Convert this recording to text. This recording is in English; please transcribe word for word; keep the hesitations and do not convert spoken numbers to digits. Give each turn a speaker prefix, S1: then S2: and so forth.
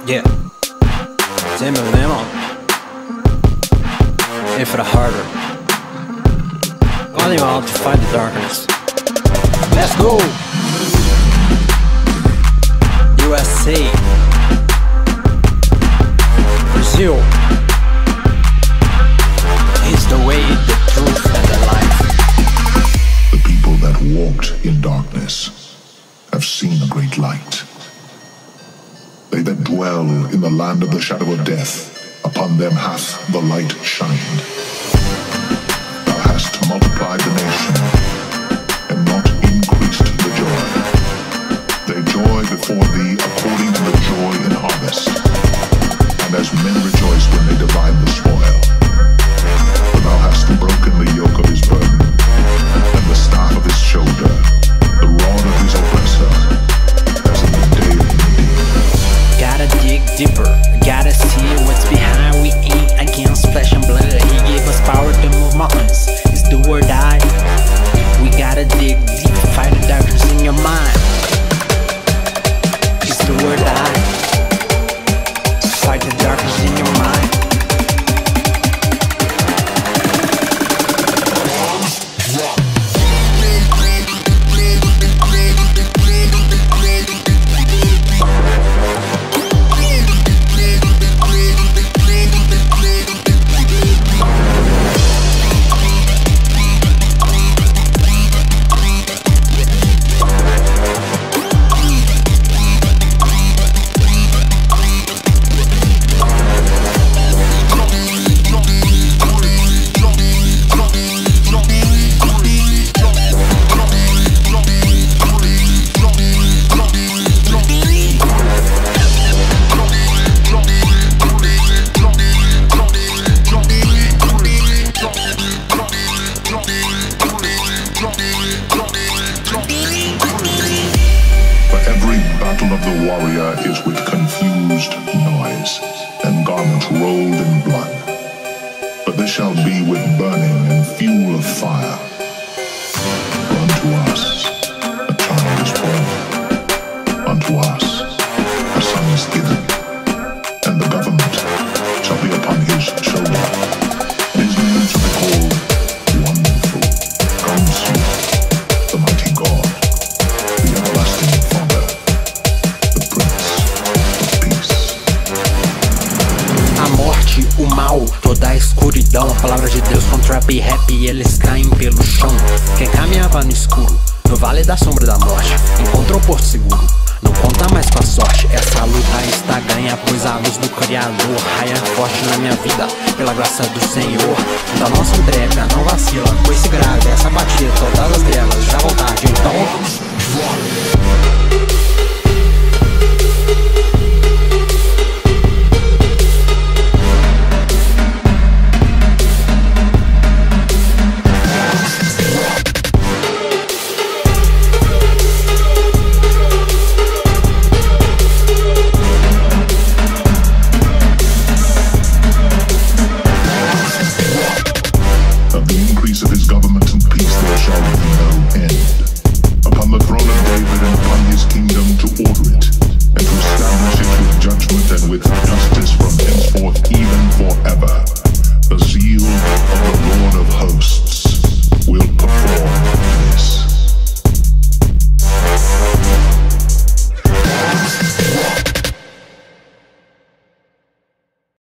S1: Yeah, Tim and Lemon. If for the harder, calling out to fight the darkness. Let's go! U S A, Brazil. It's the way, the truth, and the life.
S2: The people that walked in darkness have seen a great light. They that dwell in the land of the shadow of death, upon them hath the light shined. Thou hast multiplied the nation, and not increased the joy. They joy before thee according to the joy in harvest, and as men rejoice when they divide the spoil. For thou hast broken the yoke of his burden, and the staff of his shoulder, the rod of his oppressor, as in the day of Midian.
S1: Gotta dig deeper, gotta see what's behind. We ain't against flesh and blood. He gave us power to move mountains. It's do or die. We gotta dig deep, fight the darkness in your mind. It's do or die. Fight the darkness in your mind.
S2: Of the warrior is with confused noise, and garments rolled in blood. But this shall be with burning and fuel of fire. For unto us a child is born, unto us a son is given, and the government shall be upon his shoulder. His name shall be called Wonderful, Counselor, the Mighty God, the Everlasting Father,
S1: o mal, toda a escuridão. Palavra de Deus com trap e rap, eles caem pelo chão. Quem caminhava no escuro, no vale da sombra da morte, encontrou porto seguro. Não conta mais com a sorte, essa luta está ganha, pois a luz do Criador raia forte na minha vida, pela graça do Senhor. Da nossa entrega, não vacila, pois se grave essa batida, todas as trevas já vão tarde, então